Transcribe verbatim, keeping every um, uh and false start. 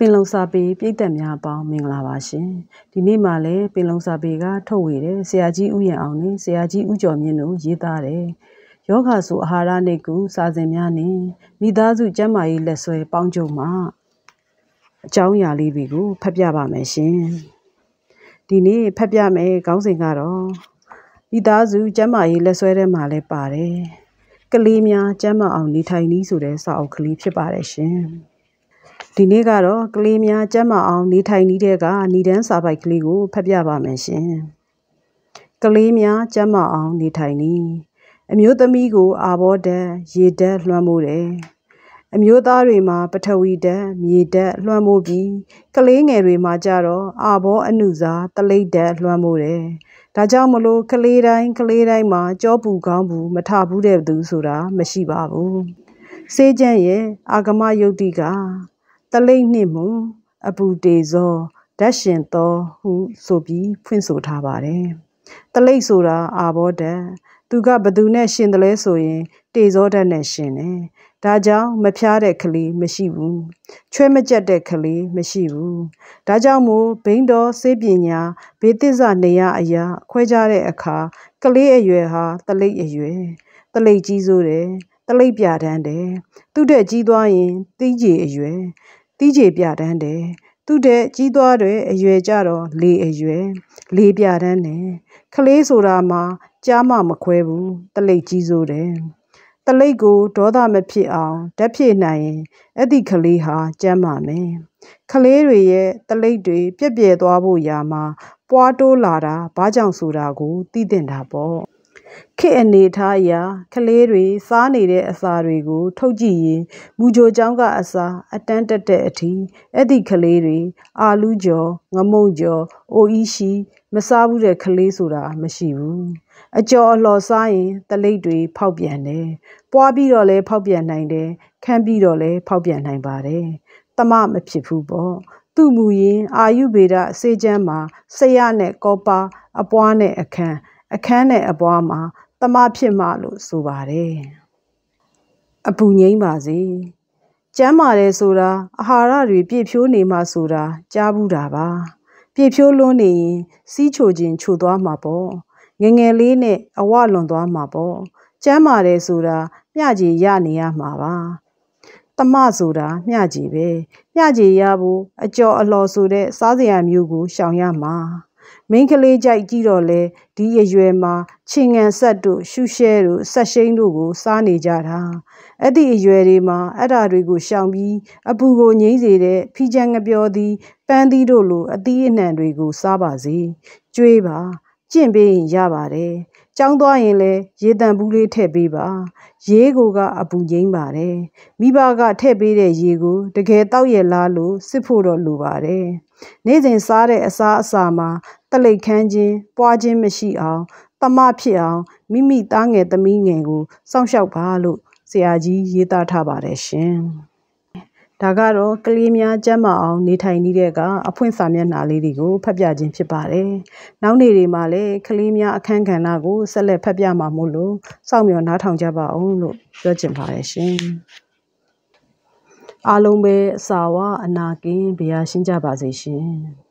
ပင်လုံစာပေပြည့်သက်များအပေါင်းမင်္ဂလာပါရှင်ဒီနေ့မှလည်းပင်လုံစာပေကထုတ်ဝေတဲ့ဆရာကြီးဦးရင်အောင်နဲ့ဆရာကြီးဦးကျော်မြင့်တို့ရေးသားတယ်ယောဂဆိုအာဟာရနဲ့ကူစာစဉ်များနဲ့မိသားစုကျန်းမာရေးလက်ဆွဲပေါင်းချုပ်မှာအကြောင်းအရာလေးတွေကိုဖတ်ပြပါမယ်ရှင်ဒီနေ့ဖတ်ပြမယ်ခေါင်းစဉ်ကတော့မိသားစုကျန်းမာရေးလက်ဆွဲထဲမှာလည်းပါတယ်ကလေးများကျန်းမာအောင်နေထိုင်နည်းဆိုတဲ့စာအုပ်ကလေးဖြစ်ပါတယ်ရှင်ဒီနေ့ကတော့ကလေးများကျန်းမာအောင်နေထိုင်နည်းတဲ့ကဏ္ဍန်းစာပိုက်ကလေးကိုဖတ်ပြပါမယ်ရှင်ကလေးများကျန်းမာအောင်နေထိုင်နည်းအမျိုးသမီးကိုအာဘောဓာတ်ရေဓာတ်လွှမ်းမိုးတယ်အမျိုးသားတွေမှာပထဝီဓာတ်မြေဓာတ်လွှမ်းမိုးပြီးကလေးငယ်တွေမှာကြတော့အာဘောအနုစာတလိပ်ဓာတ်လွှမ်းမိုးတယ်ဒါကြောင့်မလို့ကလေးတိုင်းကလေးတိုင်းမှာကြောပူကောင်းဘူးမထဘူးတဲ့သူဆိုတာမရှိပါဘူးစေးကျန့်ရဲ့အာဂမယုတ်တိကတလိပ်နှင့်မူအပူတေဇောဓာတ်ရှင်သောဟုဆိုပြီးဖွင့်ဆိုထားပါတယ်တလိပ်ဆိုတာအာဘောဓာတ်သူကဘသူနဲ့ရှင်တယ်လဲဆိုရင်တေဇောဓာတ်နဲ့ရှင်တယ်ဒါကြောင့်မဖြားတဲ့ကလေးမရှိဘူးချွဲမကြက်တဲ့ကလေးမရှိဘူးဒါကြောင့်မို့ဘိန်းတော်စေပညာဘေးသစ္စာနေရအရာခွဲခြားတဲ့အခါကလေးအရွယ်ဟာတလိပ်အရွယ်တလိပ်ကြီးစိုးတယ်တလိပ်ပြတန်းတယ်သူ့တဲ့ကြီးသွားရင်တီးကြီးအရွယ်တီးကြီးပြတန်းတယ်သူ့တဲ့ကြီးသွားတဲ့အရွယ်ကြတော့လေအရွယ်လေပြတန်းတယ်ကလေးဆိုတာမှာကြားမမခွဲဘူးတလိပ်ကြီးစိုးတယ်တလိပ်ကိုဒေါသမဖြစ်အောင်ဓာတ်ဖြစ်နိုင်ရင်အဲ့ဒီကလေးဟာကျန်းမာမယ်ကလေးတွေရဲ့တလိပ်တွေပြက်ပြဲသွားဖို့ရာမှာပွားတိုးလာတာဘာကြောင့်ဆိုတာကိုသိသင့်တာပေါ့ခေတ်အနေထားအရာကလေးတွေစားနေတဲ့အစာတွေကိုထုတ်ကြည့်ရင်မူဂျိုကျောင်းကအစာအတန်းတက်တဲ့အထိအဲ့ဒီကလေးတွေအာလူးကြော်ငမုံကြော်အိုအီရှိမစားဘူးတဲ့ကလေးဆိုတာမရှိဘူးအကျော်အလှော်စားရင်တလိပ်တွေဖောက်ပြန်တယ်ပွားပြီးတော့လဲဖောက်ပြန်နိုင်တယ်ခမ်းပြီးတော့လဲဖောက်ပြန်နိုင်ပါတယ်တမမဖြစ်ဘူးပေါ့သူ့မူရင်အာယုဗေဒစေချမ်းမှာဆရနဲ့ကောပါအပွားနဲ့အခန်းအခန်းနဲ့အပွားမှာတမဖြစ်မှလို့ဆိုပါတယ်အပူငိမ့်ပါစေကျမ်းမာတယ်ဆိုတာအာဟာရတွေပြည့်ဖြိုးနေမှဆိုတာကြားဘူးတာပါပြည့်ဖြိုးလွန်းနေရင်စီးချိုခြင်းချိုသွားမှာပေါ့ငငယ်လေးနဲ့အဝလွန်သွားမှာပေါ့ကျမ်းမာတယ်ဆိုတာမျှကြီးရနေရမှာပါတမဆိုတာမျှကြီးပဲမျှကြီးရဖို့အကျော်အလှော်ဆိုတဲ့စားစရာမျိုးကိုရှောင်ရမှာမိန်းကလေးကြိုက်ကြည့်တော့လေဒီအရွယ်မှာချင်ငံဆက်တို့ရှုရှဲတို့ဆက်ရှိန်တို့ကိုစားနေကြတာအဲ့ဒီအရွယ်တွေမှာအဲ့ဓာတွေကိုရှောင်ပြီးအပူကိုငြိမ့်စေတဲ့ဖီးချမ်းငပြောသည်ပန်းသီးတို့လိုအသီးအနှံတွေကိုစားပါစေကျွေးပါကျင့်ပေးရင်ရပါတယ်ကျောင်းသွားရင်လည်းရေတံဘူးလေးထည့်ပေးပါရေကိုကအပူငြိမ့်ပါတယ်မိဘကထည့်ပေးတဲ့ရေကိုတကယ်တောက်ရလားလို့စစ်ဖို့တော့လိုပါတယ်နေ့စဉ်စားတဲ့အစားအစာမှာတလိပ်ခမ်းခြင်းပွားခြင်းမရှိအောင်တမဖြစ်အောင်မိမိသားငယ်သမီးငယ်ကိုစောင့်ရှောက်ပါလို့ဆရာကြီးရေးသားထားပါတယ်ရှင်ဒါကတော့ကလေးများကျန်းမာအောင်နေထိုင်နေတဲ့အကအဖွင့်စာမျက်နှာလေးတွေကိုဖတ်ပြခြင်းဖြစ်ပါတယ်နောက်နေ့တွေမှာလည်းကလေးများအခန်းကဏ္ဍကိုဆက်လက်ဖတ်ပြမှာမို့လို့စောင့်မျှော်နားထောင်ကြပါအောင်လို့ပြောချင်ပါတယ်ရှင်အားလုံးပဲအစာဝအနာကင်းဗျာရှင်းကြပါစေရှင်